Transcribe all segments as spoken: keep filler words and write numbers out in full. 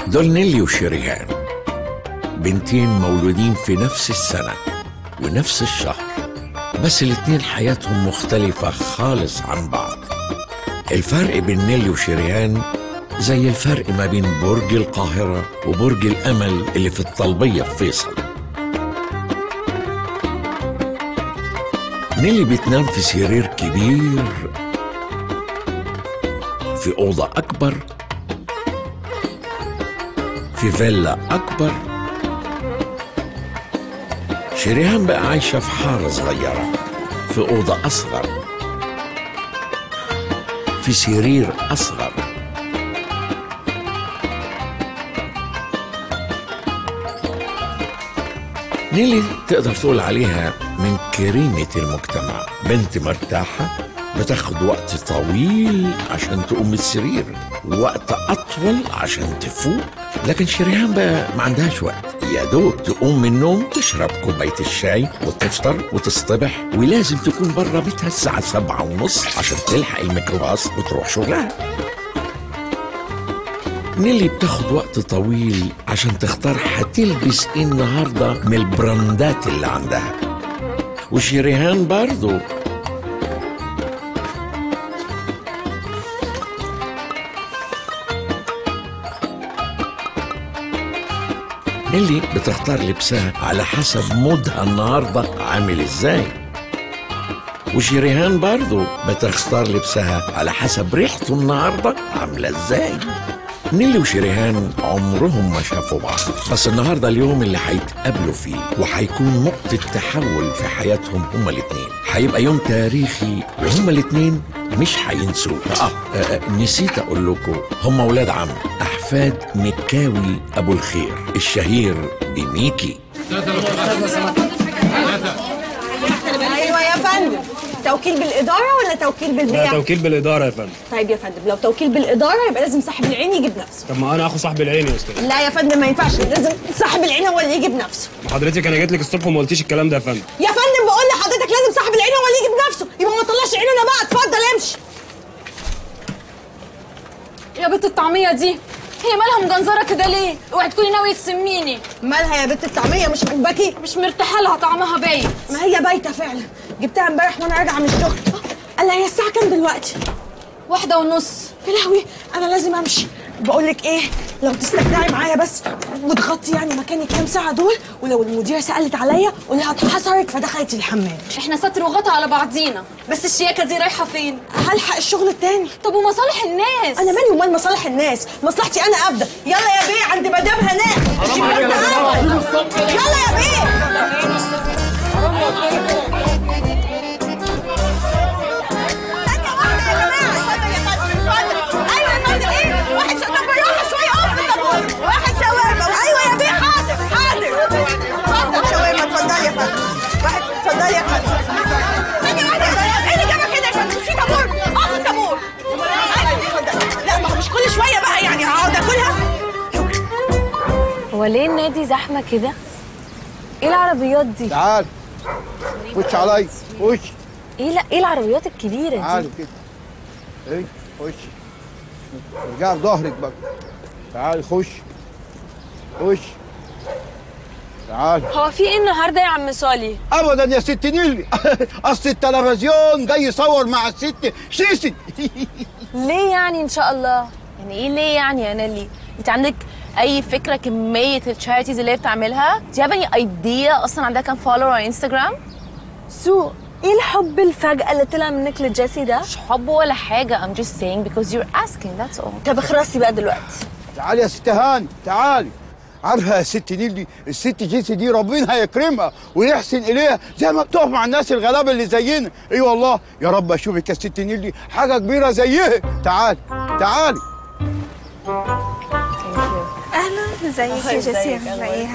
دول نيلي وشريهان، بنتين مولودين في نفس السنة ونفس الشهر، بس الاتنين حياتهم مختلفة خالص عن بعض. الفرق بين نيلي وشريهان زي الفرق ما بين برج القاهرة وبرج الأمل اللي في الطلبية في فيصل. نيلي بتنام في سرير كبير في أوضة أكبر في فيلا أكبر. شريهان بقى عايشة في حارة صغيرة في أوضة أصغر في سرير أصغر. نيلي تقدر تقول عليها من كريمة المجتمع، بنت مرتاحة بتاخد وقت طويل عشان تقوم من السرير ووقت أطول عشان تفوق. لكن شريهان بقى ما عندهاش وقت، يا دوب تقوم من النوم تشرب كوباية الشاي وتفطر وتصطبح، ولازم تكون بره بيتها الساعة سبعة ونص عشان تلحق الميكروباص وتروح شغلها. نيلي بتاخد وقت طويل عشان تختار هتلبس ايه النهارده من البراندات اللي عندها، وشريهان برضو. نيلي بتختار لبسها على حسب مودها النهارده عامل ازاي، وشريهان برضو بتختار لبسها على حسب ريحته النهارده عامله ازاي. نيلي وشريهان عمرهم ما شافوا بعض، بس النهارده اليوم اللي هيتقابلوا فيه وهيكون نقطة تحول في حياتهم هما الاتنين. هيبقى يوم تاريخي وهما الاتنين مش هينسوه. آه, آه نسيت اقول لكم، هما ولاد عم احفاد مكاوي ابو الخير الشهير بميكي. ايوه يا فندم، توكيل بالإدارة ولا توكيل بالبيع؟ لا، توكيل بالإدارة يا فندم. طيب يا فندم، لو توكيل بالإدارة يبقى لازم صاحب العين يجيب نفسه. طب ما أنا أخو صاحب العين يا أستاذ. لا يا فندم ما ينفعش، لازم صاحب العين هو اللي يجيب نفسه. ما حضرتك أنا جيت لك الصبح وما قلتيش الكلام ده يا فندم. يا فندم بقول لحضرتك لازم صاحب العين هو اللي يجيب نفسه، يبقى ما طلعش عين أنا بقى. اتفضل امشي. يا بنت الطعمية دي هي مالها مجنزرة كده ليه؟ اوعي تكوني ناوية تسميني. مالها يا بنت الطعمية مش عاجباكي؟ مش مرتاحة لها، طعمها بايت. ما هي بايتة فعلا، جبتها امبارح وانا راجعة من الشغل. قال هي الساعة كام دلوقتي؟ واحدة ونص. يا لهوي أنا لازم أمشي. بقول لك إيه، لو تستجدعي معايا بس وتغطي يعني مكاني كام ساعة دول، ولو المديرة سألت عليا قولها اتحصرت فدخلت الحمام. احنا ستر وغطا على بعضينا، بس الشياكة دي رايحة فين؟ هلحق الشغل التاني. طب ومصالح الناس؟ أنا مالي ومال مصالح الناس، مصلحتي أنا أبدأ. يلا يا بيه عند مدام هناء. يلا يا بيه. اتفضلي يا فندم. ثانية واحدة، ايه اللي جابك هنا يا فندم؟ في طابور، اقف الطابور. لا ما هو مش كل شوية بقى يعني هقعد اكلها. هو ليه النادي زحمة كده؟ ايه العربيات دي؟ تعال خش عليا، خش. ايه لا ايه العربيات الكبيرة دي؟ تعالوا كده. ايه خش. ارجع بظهرك بقى. تعالي خش. خش. تعال. هو في ايه النهارده يا عم صالح؟ ابدا يا ست نيلي. اصل التلفزيون جاي يصور مع الست سيسي. ليه يعني ان شاء الله؟ يعني ايه ليه يعني يا نيلي؟ انت عندك اي فكره كميه التشاريتيز اللي هي بتعملها؟ Do you have any idea اصلا عندها كام فولور على انستغرام؟ سو ايه الحب الفجأة اللي طلع منك لجيسي ده؟ مش حب ولا حاجه، I'm just saying because you're asking that's all. طب اخرسي بقى دلوقتي. تعالي يا ست هاني، تعالي. عارفه يا ست نيلي، الست جيسي دي ربنا هيكرمها ويحسن اليها زي ما بتقف مع الناس الغلابه اللي زينا. اي والله يا رب اشوفك يا ست نيلي حاجه كبيره زيها. تعالي تعالي. اهلا، ازيك يا جيسي؟ عامله ايه؟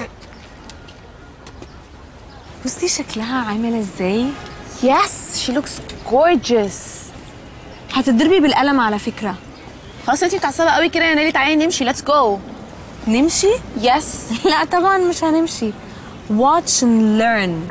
بصي شكلها عامل ازاي. Yes she looks gorgeous. هتضربي بالقلم على فكره. خلاص انتي متعصبه قوي كده يا نيلي، تعالي نمشي. let's go. نمشي؟ Yes. لا طبعا مش هنمشي. watch and learn.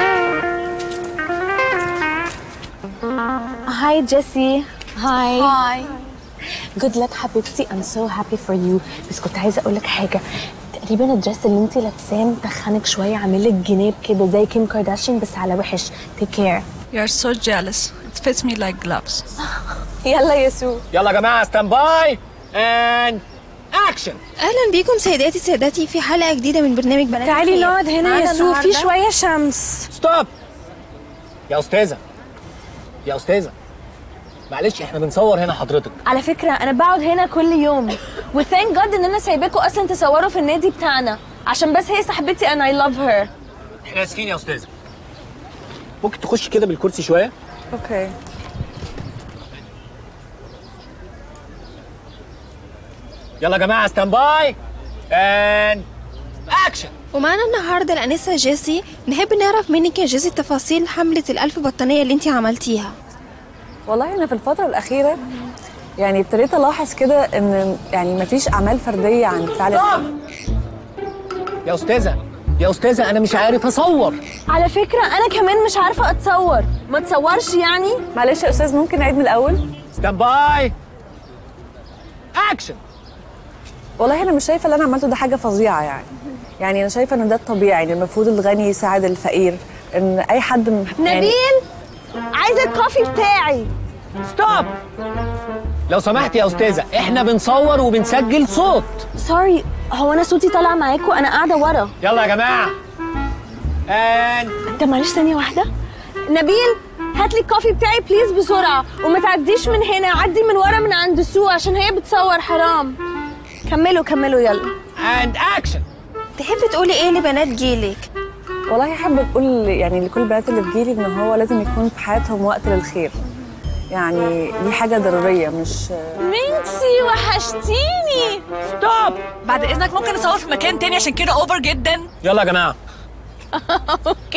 Hi Jessie. هاي. هاي. جود لك حبيبتي. I'm so happy for you. بس كنت عايزه اقول لك حاجه. تقريبا الدرس اللي انت لابساه متخنك شويه، عامل لك جناب كده زي كيم كارداشيان بس على وحش. take care. You're so jealous. It fits me like gloves. يلا يا سو. يلا يا جماعه ستاند باي اند اكشن. اهلا بيكم سيداتي سادتي في حلقه جديده من برنامج بنات تعالي الخير. نقعد هنا يا سو، في شويه شمس. ستوب يا استاذه، يا استاذه معلش احنا بنصور هنا حضرتك. على فكره انا بقعد هنا كل يوم، وثانك جاد ان انا سايباكم اصلا تصوروا في النادي بتاعنا عشان بس هي صاحبتي and I love her. احنا اسفين يا استاذه، ممكن تخش كده بالكرسي شويه؟ Okay. يلا يا جماعه ستاند باي اند اكشن. ومعانا النهارده الانسه جيسي. نحب نعرف منك يا جيسي تفاصيل حمله الألف بطانيه اللي انت عملتيها. والله انا في الفتره الاخيره يعني ابتديت الاحظ كده ان يعني مفيش اعمال فرديه عن فعل يا استاذه يا استاذه انا مش عارف اصور. على فكره انا كمان مش عارفه اتصور. ما تصورش يعني؟ معلش يا استاذ ممكن نعيد من الاول؟ ستاند باي اكشن. والله انا مش شايفه اللي انا عملته ده حاجه فظيعه يعني يعني انا شايفه ان ده الطبيعي، ان المفروض الغني يساعد الفقير، ان اي حد م... يعني نبيل عايزه الكوفي بتاعي. ستوب لو سمحت يا استاذه، احنا بنصور وبنسجل صوت. سوري، هو انا صوتي طالع معاكم؟ انا قاعده ورا. يلا يا جماعه ان انت معلش ثانيه واحده. نبيل هات لي الكوفي بتاعي بليز بسرعه، وما تعديش من هنا، عدي من ورا من عند سو عشان هي بتصور حرام. كملوا كملوا يلا. اند اكشن. تحبي تقولي ايه لبنات جيلك؟ والله احب اقول يعني لكل البنات اللي في جيلي ان هو لازم يكون في حياتهم وقت للخير، يعني دي حاجه ضروريه مش مينسي وحشتيني. ستوب بعد اذنك ممكن نصور في مكان تاني عشان كده اوفر جدا. يلا يا جماعه. اوكي.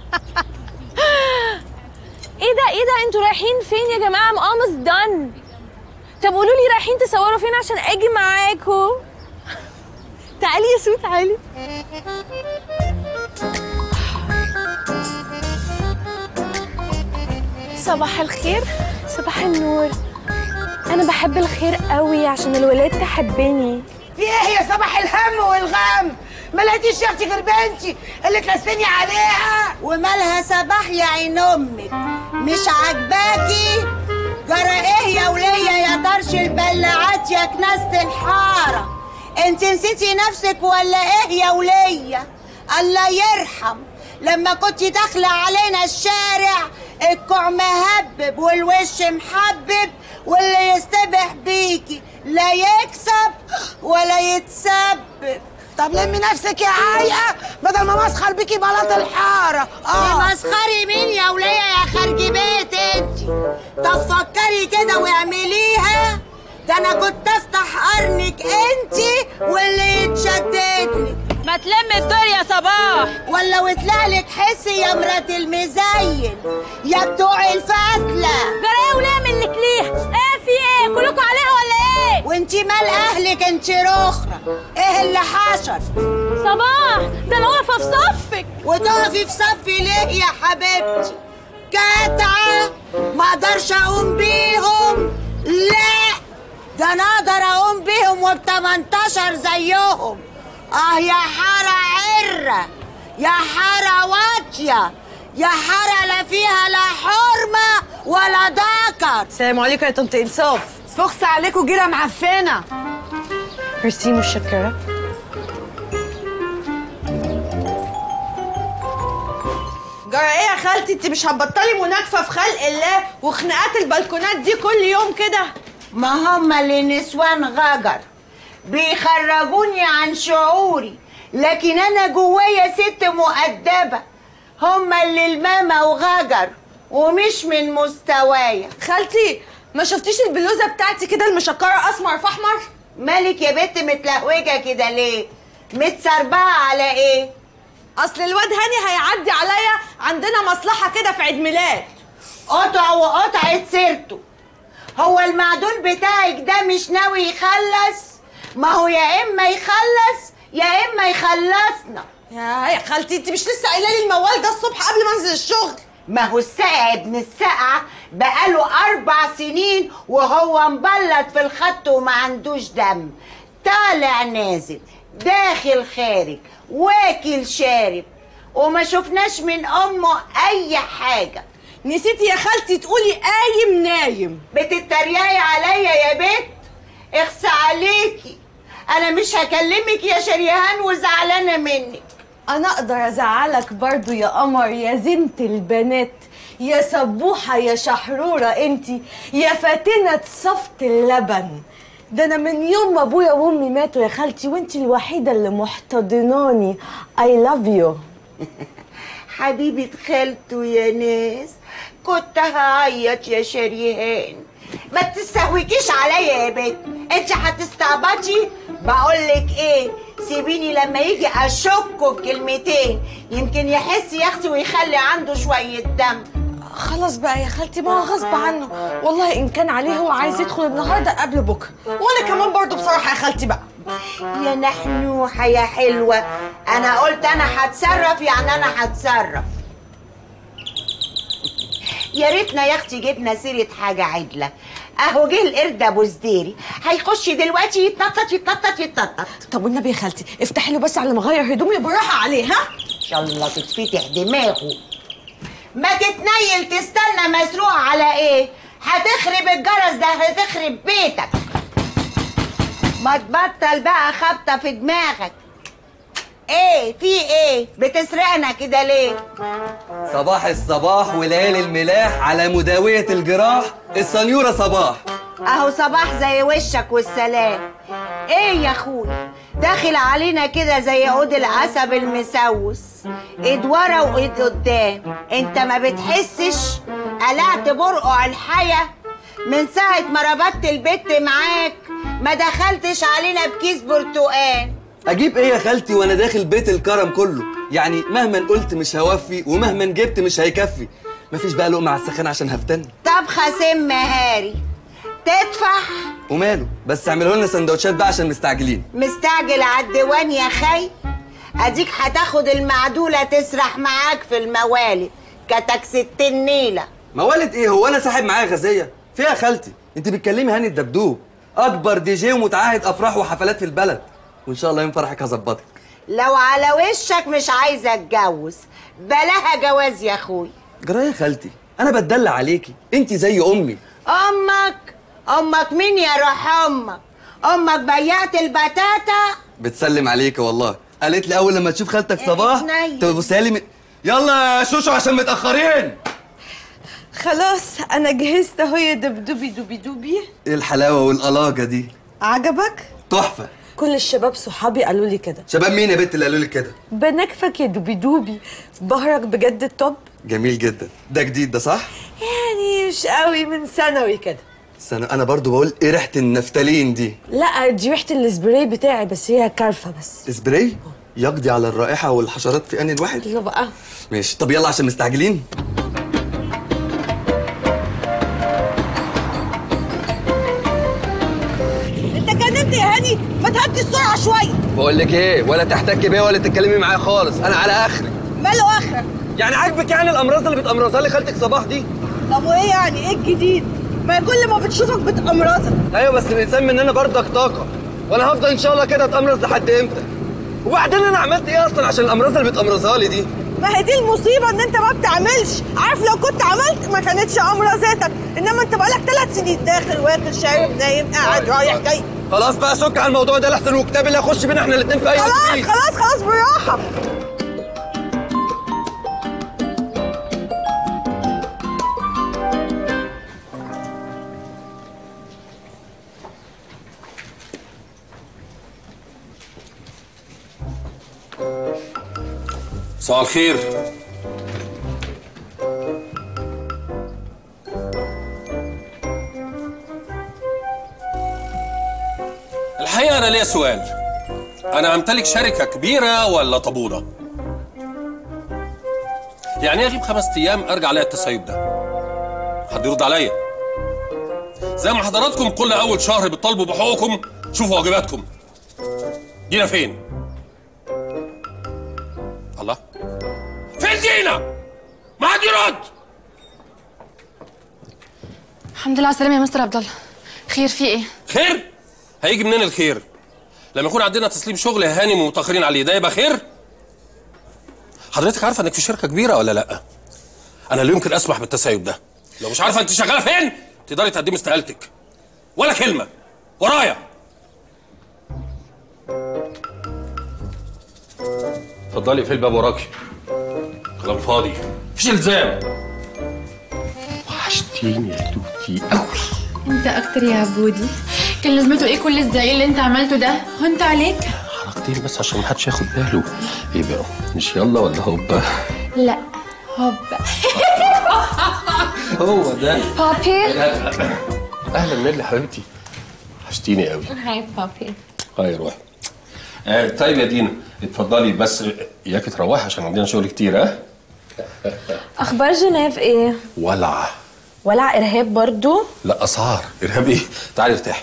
ايه ده ايه ده انتوا رايحين فين يا جماعه؟ I'm almost done. طب قولوا لي رايحين تصوروا فين عشان اجي معاكم. تعالي يا سو تعالي. صباح الخير. صباح النور. انا بحب الخير قوي عشان الولاد تحبني. في ايه يا صباح الهم والغم؟ ما لقيتيش يا اختي غير بنتي اللي تلسني عليها. ومالها صباح يا عين امك؟ مش عاجباكي؟ جرى ايه يا وليه يا طرش البلاعات يا كناسة الحاره؟ انت نسيتي نفسك ولا ايه يا وليه؟ الله يرحم لما كنت داخله علينا الشارع الكوع مهبب والوش محبب، واللي يستبح بيكي لا يكسب ولا يتسبب. طب لمي نفسك يا عايقه بدل ما مسخر بيكي بلاط الحاره. اه مسخري مين يا وليه يا خارج بيت انت؟ طب فكري كده واعمليها. ده انا كنت افتح قرنك انت واللي يتشددني. ما تلم الدور يا صباح. ولا وطلع لك حسي يا مرات المزين يا بتوع الفتله. جرايه وليه منك ليه؟ ايه في ايه؟ كلكم عليها ولا ايه؟ وانتي مال اهلك انت رخرة؟ ايه اللي حصل؟ صباح ده انا واقفه في صفك. وتقفي في صفي ليه يا حبيبتي؟ كتعه ما اقدرش اقوم بيهم. لا ده انا اقدر اقوم بيهم وبتمنتاشر زيهم. اه يا حاره عره، يا حاره واطيه، يا حاره لا فيها لا حرمه ولا ذكر. السلام عليكم يا طنط انصاف. فخس عليكم جيره معفنه. ميرسي متشكره. جرى ايه يا خالتي؟ انت مش هتبطلي مناكفه في خلق الله وخناقات البلكونات دي كل يوم كده؟ ما هم اللي نسوان غجر بيخرجوني عن شعوري، لكن انا جوايا ست مؤدبه. هم اللي الماما وغجر ومش من مستوايا. خالتي ما شفتيش البلوزه بتاعتي كده المشكره اسمر في احمر؟ مالك يا بنت متلهوجه كده ليه؟ متسربعه على ايه؟ اصل الواد هاني هيعدي عليا، عندنا مصلحه كده في عيد ميلاد. قطع وقطعت سيرته. هو المعدول بتاعك ده مش ناوي يخلص؟ ما هو يا اما يخلص يا اما يخلصنا. يا يا خالتي انت مش لسه قايله لي الموال ده الصبح قبل ما انزل الشغل؟ ما هو الساقع ابن الساقعه بقاله اربع سنين وهو مبلط في الخط وما عندوش دم، طالع نازل داخل خارج واكل شارب وما شفناش من امه اي حاجه. نسيتي يا خالتي تقولي قايم نايم. بتتريقي عليا يا بت؟ اخسى عليكي، انا مش هكلمك يا شريهان وزعلانه منك. انا اقدر ازعلك برضو يا قمر يا زينة البنات، يا سبوحه يا شحروره انتي، يا فاتنه صفت اللبن. ده انا من يوم ما ابويا وامي ماتوا يا خالتي وانتي الوحيده اللي محتضناني. اي لاف يو. حبيبه خالته يا ناس، كنت هعيط يا شريهان. ما تستهوكيش عليا يا بنت، انت هتستعبطي. بقولك ايه، سيبيني لما يجي اشكه بكلمتين يمكن يحس يا اختي ويخلي عنده شويه دم. خلاص بقى يا خالتي، ما هو غصب عنه والله. ان كان عليه هو عايز يدخل النهارده قبل بكره، وانا كمان برضو بصراحه يا خالتي بقى. يا نحنوحه يا حلوه، انا قلت انا هتصرف يعني انا هتصرف. يا ريتنا يا اختي جبنا سيره حاجه عدله. اهو جه القرد ابو زديري هيخش دلوقتي يتنطط يتنطط يتنطط. طب والنبي يا خالتي افتحي له بس على ما اغير هدومي بالراحه عليه. ها ان شاء الله تتفتح دماغه. ما تتنيل تستنى مسروق على ايه؟ هتخرب الجرس ده، هتخرب بيتك. ما تبطل بقى خبطه في دماغك. ايه في ايه؟ بتسرقنا كده ليه؟ صباح الصباح وليالي الملاح على مداوية الجراح السنيورة صباح. اهو صباح زي وشك والسلام. ايه يا اخويا داخل علينا كده زي عود العسب المسوس، ايد ورا وايد قدام. انت ما بتحسش؟ قلعت برقع الحياة من ساعة ما ربطت البت معاك، ما دخلتش علينا بكيس برتقان. اجيب ايه يا خالتي وانا داخل بيت الكرم كله؟ يعني مهما قلت مش هوفي ومهما جبت مش هيكفي. مفيش بقى لقمه على السخان عشان هفتن. طبخه سم هاري تدفع. وماله، بس اعملوا لنا سندوتشات بقى عشان مستعجلين. مستعجل على الديوان يا خي؟ اديك هتاخد المعدوله تسرح معاك في الموالد كتك ستين نيله. موالد ايه؟ هو انا ساحب معايا غازيه؟ فيها خالتي انت بتكلمي هاني الدبدوب، اكبر دي جي ومتعهد افراح وحفلات في البلد، وان شاء الله يوم فرحك هظبطك. لو على وشك مش عايزه اتجوز بلاها جواز يا اخوي. جرى يا خالتي انا بتدلع عليكي، انت زي امي. امك؟ امك مين يا روح امك؟ امك بيعت البتاتا. بتسلم عليك والله، قالت لي اول لما تشوف خالتك صباح تبصها لي من... يلا يا شوشو عشان متاخرين. خلاص انا جهزت اهو يا دبدوبي دوبي دوبي. ايه الحلاوه والقلاجه دي؟ عجبك؟ تحفه. كل الشباب صحابي قالوا لي كده. شباب مين يا بنت اللي قالوا لي كده؟ بنكفك يا دوبي دوبي، بهرك بجد التوب. جميل جدا. ده جديد ده صح؟ يعني مش قوي، من ثانوي كده. سنة انا برضو بقول ايه ريحه النفتالين دي؟ لا دي ريحه السبراي بتاعي، بس هي كارفه بس. سبراي يقضي على الرائحه والحشرات في ان الواحد. يلا بقى ماشي. طب يلا عشان مستعجلين. انت جننت يا هاني، ما تهدي السرعه شويه. بقول لك ايه، ولا تحتكي بيا ولا تتكلمي معايا خالص، انا على اخري. ماله اخرك؟ يعني عاجبك يعني الامراض اللي بتامرضها لي خالتك صباح دي؟ طب وايه يعني؟ ايه الجديد؟ ما كل ما بتشوفك بتأمرزك. ايوه بس الانسان مننا برضك طاقه، وانا هفضل ان شاء الله كده اتامرز لحد امتى؟ وبعدين انا عملت ايه اصلا عشان الامراض اللي بتامرزها لي دي؟ ما هي دي المصيبه ان انت ما بتعملش. عارف لو كنت عملت ما كانتش امراضتك، انما انت بقالك ثلاث سنين داخل واكل شارب نايم قاعد رايح جاي. خلاص بقى سك على الموضوع ده لحسن وكتاب اللي هيخش بينا احنا الاثنين في اي وقت. خلاص خلاص خلاص بالراحه. مساء الخير. الحقيقة أنا ليا سؤال، أنا أمتلك شركة كبيرة ولا طابونة؟ يعني أغيب خمس أيام أرجع ألاقي التسيب ده؟ حد يرد عليا؟ زي ما حضراتكم كل أول شهر بتطالبوا بحقوقكم، شوفوا واجباتكم. دينا فين؟ الله؟ فين دينا؟ ما حد يرد. الحمد لله على السلامه يا مستر عبد الله. خير في ايه؟ خير؟ هيجي منين الخير؟ لما يكون عندنا تسليم شغل هانم ومتاخرين عليه ده يبقى خير؟ حضرتك عارفه انك في شركه كبيره ولا لا؟ انا لا يمكن اسمح بالتسيب ده. لو مش عارفه انت شغاله فين تقدري تقدمي استقالتك. ولا كلمه ورايا. اتفضلي في الباب وراكي. كلام فاضي مفيش الزام. وحشتيني يا توتي قوي. انت اكتر يا عبودي. كان لازمته ايه كل الزعيق اللي انت عملته ده؟ هنت عليك؟ حركتين بس عشان محدش ياخد باله. ايه بقى؟ مش يلا ولا هوبا؟ لا هوبا. هو ده بابي. اهلا نيلي حبيبتي. وحشتيني قوي. هاي بابي. هاي روحي. آه طيب يا دينا اتفضلي بس اياكي تروحي عشان عندنا شغل كتير. ها اخبار جنيف ايه؟ ولع. ولع ارهاب برضو؟ لا اسعار. ارهاب ايه؟ تعالي ارتاحي.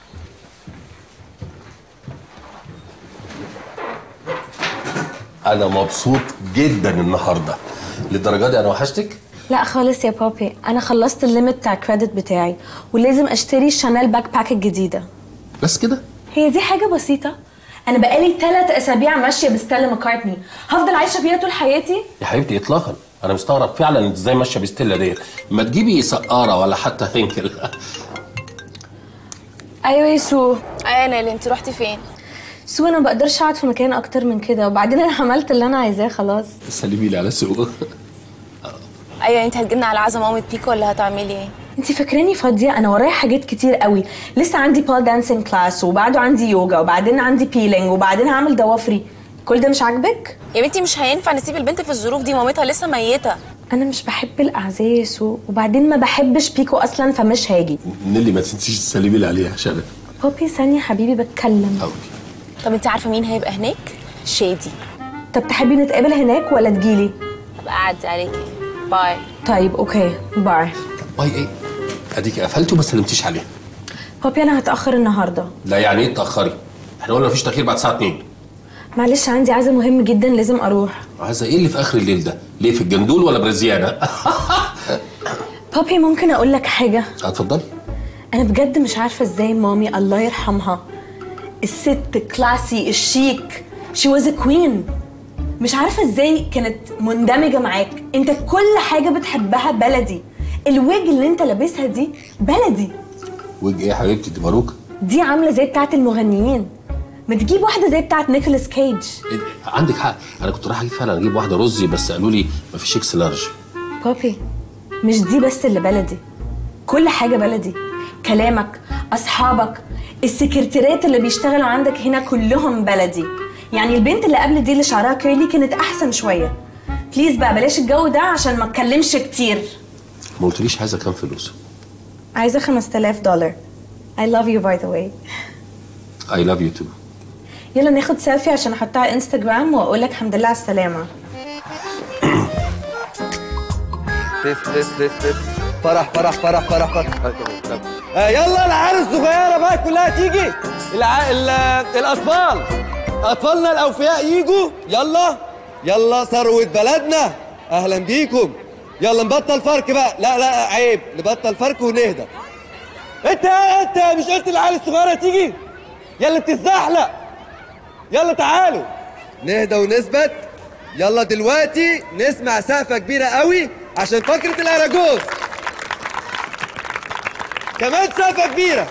انا مبسوط جدا النهارده. للدرجه دي انا وحشتك؟ لا خالص يا بابي، انا خلصت الليمت بتاع الكريدت بتاعي ولازم اشتري شانيل باك باك الجديده. بس كده؟ هي دي حاجه بسيطه؟ انا بقالي ثلاث اسابيع ماشيه بستيلا ماكارتني، هفضل عايشه بيها طول حياتي؟ يا حبيبتي اطلاقا. انا مستغرب فعلا انت ازاي ماشيه بستيلا ديت. ما تجيبي سقاره ولا حتى هينكل. ايوه يا سو. ايوه يا نيلي، انت رحتي فين؟ سو انا ما بقدرش اقعد في مكان اكتر من كده، وبعدين انا عملت اللي انا عايزاه خلاص. سلمي لي على سو. ايوه انت هتجيبنا على عزا مامة بيكو ولا هتعملي ايه؟ انت فاكراني فاضيه؟ انا ورايا حاجات كتير قوي، لسه عندي بال دانسينج كلاس وبعده عندي يوجا وبعدين عندي بيلينج وبعدين هعمل ضوافري. كل ده مش عاجبك؟ يا بنتي مش هينفع نسيب البنت في الظروف دي، مامتها لسه ميته. انا مش بحب الاعزاء يا سو، وبعدين ما بحبش بيكو اصلا فمش هاجي. نيلي ما تنسيش تسلمي لي عليها عشان بابي ثانيه حبيبي بتكلم. أوكي. طب انت عارفه مين هيبقى هناك؟ شادي. طب تحبي نتقابل هناك ولا تجيلي؟ ابقى اعدي عليكي. باي. طيب اوكي باي. باي ايه؟ اديكي قفلته ما سلمتيش عليه. بابي انا هتاخر النهارده. لا يعني ايه تاخري؟ احنا قلنا مفيش تاخير بعد الساعه اتنين. معلش عندي عزا مهم جدا لازم اروح. عايزه ايه اللي في اخر الليل ده؟ ليه في الجندول ولا برزيانه؟ بابي ممكن اقول لك حاجه؟ اتفضلي. انا بجد مش عارفه ازاي مامي الله يرحمها الست كلاسي الشيك شي واز ا كوين، مش عارفه ازاي كانت مندمجه معاك. انت كل حاجه بتحبها بلدي، الويج اللي انت لابسها دي بلدي. ويج ايه يا حبيبتي؟ دي باروكه. دي عامله زي بتاعه المغنيين، ما تجيب واحده زي بتاعه نيكولاس كيج. عندك حق، انا كنت رايح اجيب فعلا اجيب واحده رزي بس قالوا لي مفيش اكس لارج. بابي مش دي بس اللي بلدي، كل حاجه بلدي. كلامك، اصحابك، السكرتيرات اللي بيشتغلوا عندك هنا كلهم بلدي. يعني البنت اللي قبل دي اللي شعرها كيرلي كانت احسن شويه. بليز بقى بلاش الجو ده عشان ما اتكلمش كتير. ما قلتليش عايزه كام فلوس؟ عايزه خمسة آلاف دولار. I love you by the way. I love you too. يلا ناخد سيلفي عشان احطها على انستجرام واقول لك الحمد لله على السلامه. لف لف لف لف فرح فرح فرح فرح فرح. آه يلا العيال الصغيره بقى كلها تيجي. الع... ال... الاطفال اطفالنا الاوفياء يجوا. يلا يلا ثروه بلدنا اهلا بيكم. يلا نبطل فرق بقى. لا لا عيب، نبطل فرق ونهدى. انت انت مش قلت العيال الصغيره تيجي؟ يلا بتتزحلق. يلا تعالوا نهدى ونثبت. يلا دلوقتي نسمع سقفه كبيره قوي عشان فقره الاراجوز. كمان سقفه كبيره.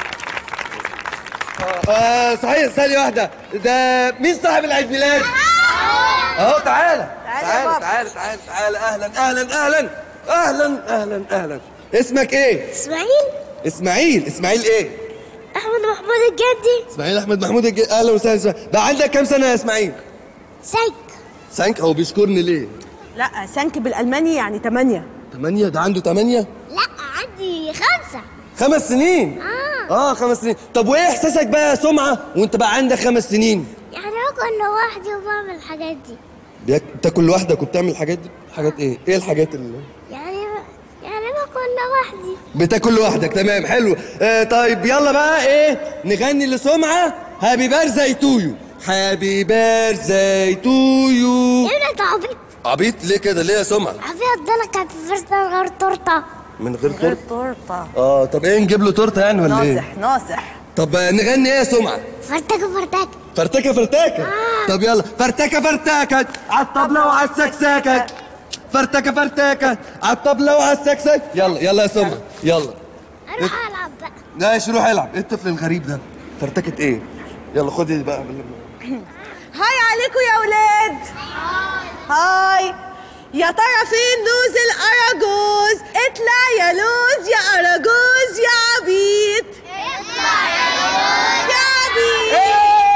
آه صحيح ثانيه واحده، ده مين صاحب العيد ميلاد؟ اهو تعالى تعالى تعالى تعالى تعالى. اهلا اهلا اهلا اهلا اهلا اهلا. اسمك ايه؟ اسماعيل. اسماعيل. اسماعيل ايه؟ احمد محمود الجدي. اسماعيل احمد محمود الجدي. اهلا وسهلا. بقى عندك كام سنه يا اسماعيل؟ سانك. سانك؟ هو بيشكرني ليه؟ لا سانك بالالماني يعني تمانية. تمانية؟ ده عنده تمانية؟ لا عندي خمسة. خمس سنين؟ اه اه خمس سنين. طب وايه احساسك بقى يا سمعة وانت بقى عندك خمس سنين؟ يعني باكل لوحدي وبعمل الحاجات دي. بياك... بتاكل لوحدك وبتعمل الحاجات دي؟ حاجات ايه؟ ايه الحاجات اللي يعني يعني باكل لوحدي. بتاكل لوحدك. تمام حلو. آه طيب يلا بقى ايه نغني لسمعة هابي بيرثداي تو يو. هابي بيرثداي تو يو. ايه ده عبيط؟ عبيط ليه كده؟ ليه يا سمعة؟ عبيط ده انا كانت في فرصة غير تورته. من غير غير تورته؟ تورته. اه طب ايه نجيب له تورته يعني ولا ايه؟ ناصح ناصح. طب نغني ايه يا سمعه؟ فرتكه فرتكه فرتكه فرتكه. آه. طب يلا فرتكه فرتكه على الطبله وعلى السكسكه. فرتكه فرتكه على الطبله وعلى السكسكه. يلا يلا يا سمعه يلا. اروح العب بقى. ماشي روح العب. ايه الطفل الغريب ده؟ فرتكه ايه؟ يلا خدي بقى. هاي عليكم يا ولاد. هاي. يا ترى فين لوز الأراجوز؟ اطلع يا لوز يا أراجوز يا عبيط. اطلع يا لوز يا عبيط.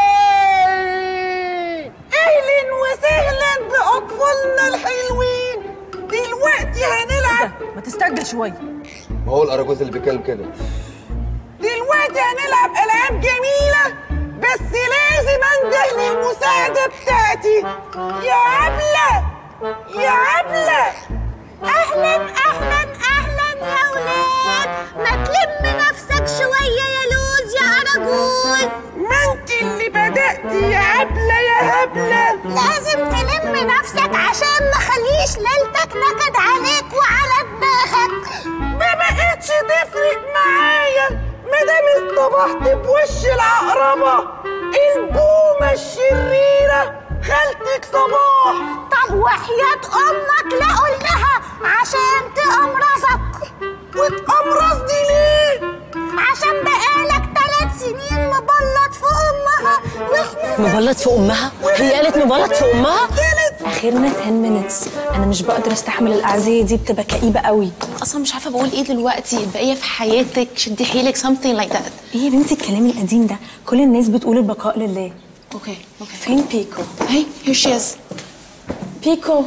اهلا وسهلا بأطفالنا الحلوين. دلوقتي هنلعب. ما تستعجل شوية. ما هو الأراجوز اللي بيتكلم كده. دلوقتي هنلعب ألعاب جميلة، بس لازم انده للمساعدة بتاعتي. يا عبلة يا عبلة. اهلا اهلا اهلا يا ولاد، ما تلم نفسك شويه يا لوز يا اراجوز. ما انت اللي بدأتي يا عبلة يا هبلة. لازم تلم نفسك عشان ما خليش ليلتك نكد عليك وعلى دماغك. ما بقتش تفرق معايا مادام اصطبحت بوش العقربة البومة الشريرة خالتك صباح. طب وحياة امك لا قول لها عشان تقمرصك. وتقمرص دي ليه؟ عشان بقالك ثلاث سنين مبلط في امها. مبلط في امها؟ هي قالت مبلط في امها؟ اخرنا عشرة minutes. انا مش بقدر استحمل الاعزيه دي، بتبقى كئيبه قوي. اصلا مش عارفه بقول ايه دلوقتي. البقيه في حياتك، شدي حيلك something like that. ايه يا بنتي الكلام القديم ده؟ كل الناس بتقول البقاء لله. اوكي اوكي. فين بيكو؟ هي هير شي از. بيكو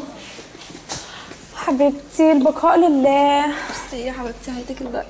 حبيبتي البقاء لله. بصي يا حبيبتي هيديك الباقي.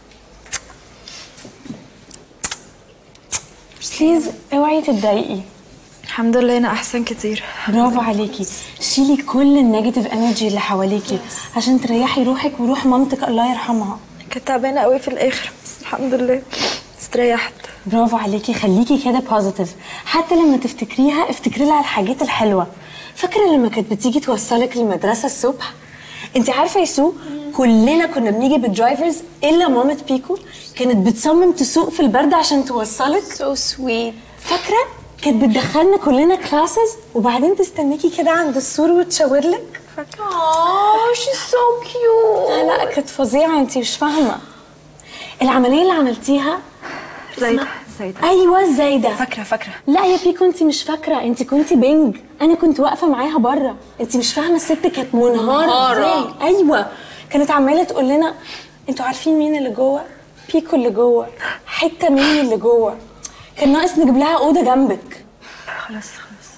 بليز اوعي تتضايقي. الحمد لله انا احسن كتير. برافو عليكي. شيلي كل النيجاتيف انرجي اللي حواليكي عشان تريحي روحك وروح مامتك الله يرحمها. كنت تعبانه قوي في الاخر بس الحمد لله استريحت. برافو عليكي. خليكي كده بوزيتيف، حتى لما تفتكريها افتكري لها الحاجات الحلوه. فاكره لما كانت بتيجي توصلك للمدرسه الصبح؟ انت عارفه يا سو كلنا كنا بنيجي بالدرايفرز الا مامة بيكو كانت بتصمم تسوق في البرد عشان توصلك. سو سويت. فاكره كانت بتدخلنا كلنا كلاسز وبعدين تستنيكي كده عند السور وتشاور لك. فاكره؟ اوه شي سو كيوت. لا لا كانت فظيعه، انت مش فاهمه. العمليه اللي عملتيها زايده زايده. ايوه زايده. فاكره فاكره. لا يا بيكو انت مش فاكره، انت كنتي بنج. انا كنت واقفه معاها بره. انت مش فاهمه الست كانت منهاره ازاي. ايوه كانت عماله تقول لنا انتوا عارفين مين اللي جوه؟ بيكو اللي جوه، حته مني اللي جوه. كان ناقص نجيب لها اوضه جنبك. خلاص خلاص.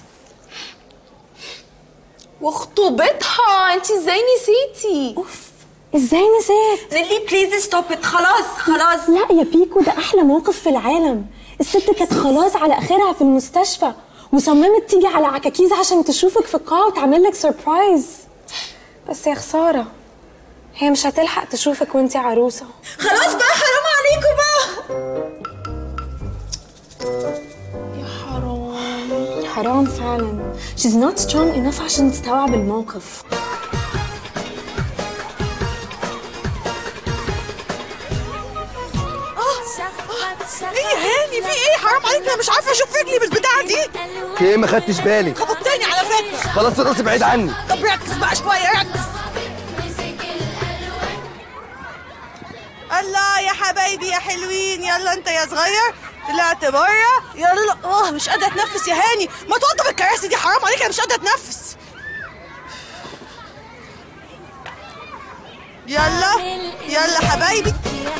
وخطوبتها انت ازاي نسيتي؟ اوف ازاي نسيت؟ نيلي بليز ستوب ات. خلاص خلاص. لا يا بيكو ده احلى موقف في العالم. الست كانت خلاص على اخرها في المستشفى وصممت تيجي على عكاكيز عشان تشوفك في القاعه وتعمل لك سربرايز. بس يا خساره هي مش هتلحق تشوفك وانتي عروسه. خلاص بقى حرام عليكم بقى. يا حرام حرام فعلا. she's not strong enough عشان تستوعب الموقف. ايه يا هاني في ايه؟ حرام عليك انا مش عارفه اشوف رجلي بالبتاعه دي. في ايه ما خدتش بالي؟ خبطتني على فكره. خلاص الرقص بعيد عني. طب ركز بقى شويه ركز. الله يا حبايبي يا حلوين. يلا انت يا صغير طلعت بره. يلا اه مش قادره اتنفس يا هاني. ما توضب الكراسي دي حرام عليك انا مش قادره اتنفس. يلا يلا حبايبي.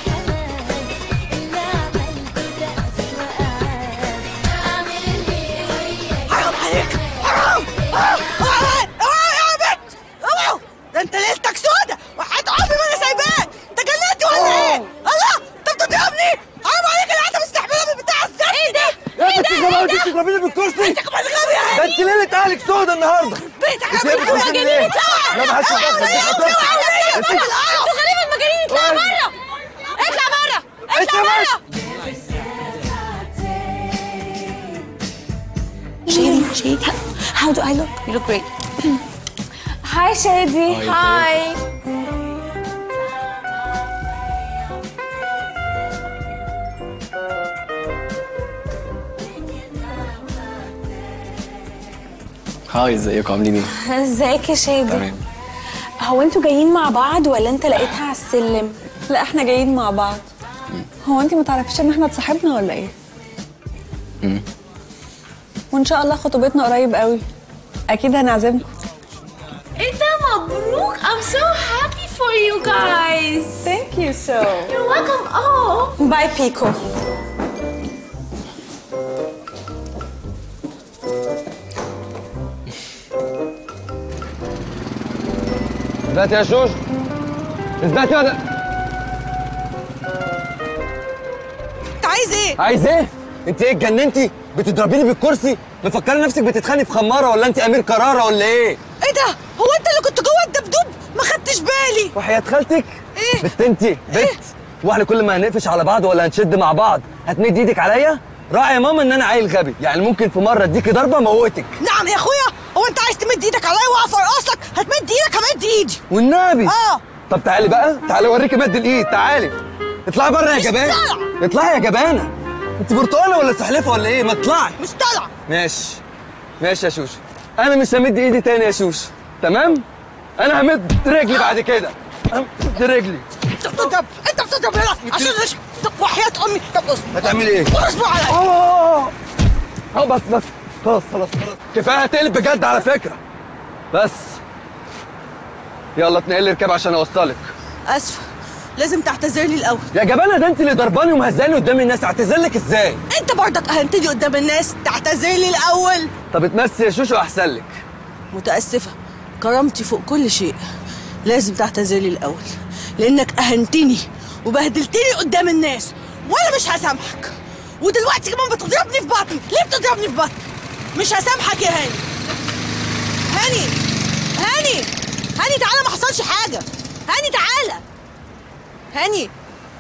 حرام عليك حرام. اوعى اوعى يا بنت اوعى. ده انت ليلتك سودة وحياة عمري ما انا سايباك. انت جننتي ولا ايه؟ الله انت بتضربني. حرام عليك انا قاعده مستحمله من بتاع الزفت. ايه ده؟ ايه ده؟ انت بتضربيني بالكرسي؟ انت كمان غبي يا ده انت ليله اهلك سودا النهارده. بيتك يا غبي يا جنين اطلع. لا ما حدش يتدخل. انتوا غريبه المجانين. اطلع بره اطلع بره اطلع بره. Shady, Shady, how do I look? You look great. Hi Shady. Hi. هاي ازيكم عاملين ايه؟ ازيك يا شادي؟ تمام. هو انتوا جايين مع بعض ولا انت لقيتها على السلم؟ لا احنا جايين مع بعض. هو انت ما تعرفيش ان احنا اتصاحبنا ولا ايه؟ امم وان شاء الله خطوبتنا قريب قوي. اكيد هنعزمكم. ايه ده مبروك. I'm so happy for you guys. Thank you so. You're welcome. Oh. باي بيكو. اثبتي يا شوش، اثبتي ولا انت عايز ايه؟ عايز ايه؟ انت ايه اتجننتي؟ بتضربيني بالكرسي؟ مفكره نفسك بتتخانقي في خماره ولا انت امير كراره ولا ايه؟ ايه ده؟ هو انت اللي كنت جوه الدبدوب؟ ما خدتش بالي. وحياة خالتك؟ ايه؟ بت انت بت واحنا كل ما هنقفش على بعض ولا هنشد مع بعض هتمد ايدك عليا؟ راعي يا ماما ان انا عيل غبي، يعني ممكن في مره اديكي ضربه موتك. نعم يا اخويا، هو انت عايز تمد ايدك عليا واقف ارقصك؟ هتمد ايدك همد ايدي. والنبي اه. طب تعالي بقى، تعالي اوريكي مد الايد، تعالي اطلعي بره يا جبانه. اطلعي يا جبانه. انت برتقاله ولا سحلفه ولا ايه؟ ما اطلعي. مش طالعه. ماشي ماشي يا شوش، انا مش همد ايدي تاني يا شوش، تمام؟ انا همد رجلي بعد كده، همد رجلي. انت بتضرب، انت بتضرب هنا عشان ايش؟ طب وحياة امي، طب اصبر. هتعملي ايه؟ اصبر عليا. اه اه بس بس خلاص خلاص خلاص كفايه هتقلب بجد على فكره. بس يلا اتنقلي اركبي عشان اوصلك. اسفه، لازم تعتذر لي الاول. يا جبانه ده انت اللي ضرباني ومهزاني قدام الناس، اعتذر لك ازاي؟ انت برضك اهنتني قدام الناس، تعتذر لي الاول. طب اتمسي يا شوشو احسن لك. متاسفه، كرامتي فوق كل شيء، لازم تعتذر لي الاول لانك اهنتني وبهدلتني قدام الناس وانا مش هسامحك. ودلوقتي كمان بتضربني في بطني. ليه بتضربني في بطني؟ مش هسامحك يا هاني. هاني هاني هاني تعالى، ما حصلش حاجه. هاني تعالى. هاني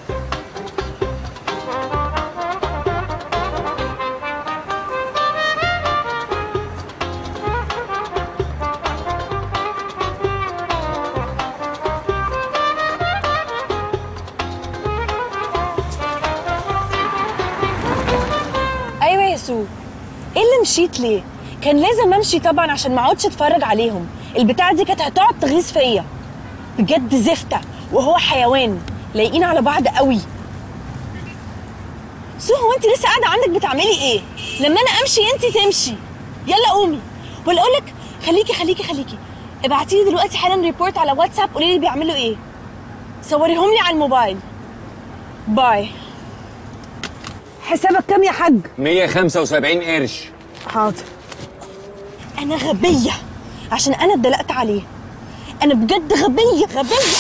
ايوه يا سو، ايه اللي مشيت ليه؟ كان لازم امشي طبعا عشان ما اقعدش اتفرج عليهم. البتاعه دي كانت هتقعد تغيظ فيا بجد، زفته وهو حيوان، لايقين على بعض قوي. سو هو انت لسه قاعده عندك بتعملي ايه؟ لما انا امشي انت تمشي. يلا قومي، ولا اقول لك خليكي خليكي خليكي ابعتي لي دلوقتي حالا ريبورت على واتساب، قولي لي بيعملوا ايه، صوريهم لي على الموبايل. باي. حسابك كام يا حاج؟ مية وخمسة وسبعين قرش. حاضر. انا غبيه عشان انا اتدلقت عليه. انا بجد غبيه غبيه.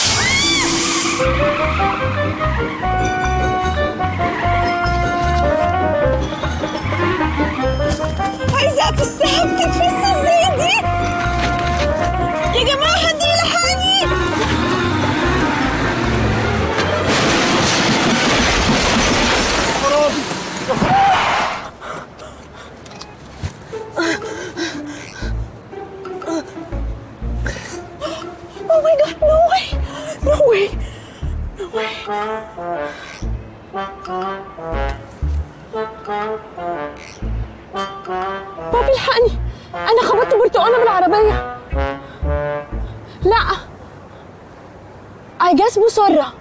عايزه في السحاب تتفس ازاي دي؟ يا جماعه حد يلحقني. Oh my god, no way! No way! No way! بابي الحقني! أنا خبطت برتقانة بالعربية. لا! I guess مسرة.